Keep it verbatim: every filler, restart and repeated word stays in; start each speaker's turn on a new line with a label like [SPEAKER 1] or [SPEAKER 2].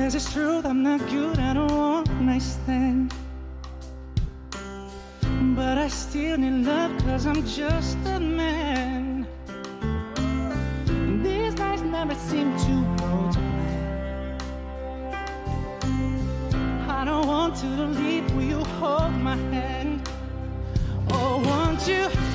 [SPEAKER 1] 'cause it's true, I'm not good at a one-night stand. But I still need love, 'cause I'm just a man. These nights never seem to go to plan. I don't want to leave, will you hold my hand? Oh, won't you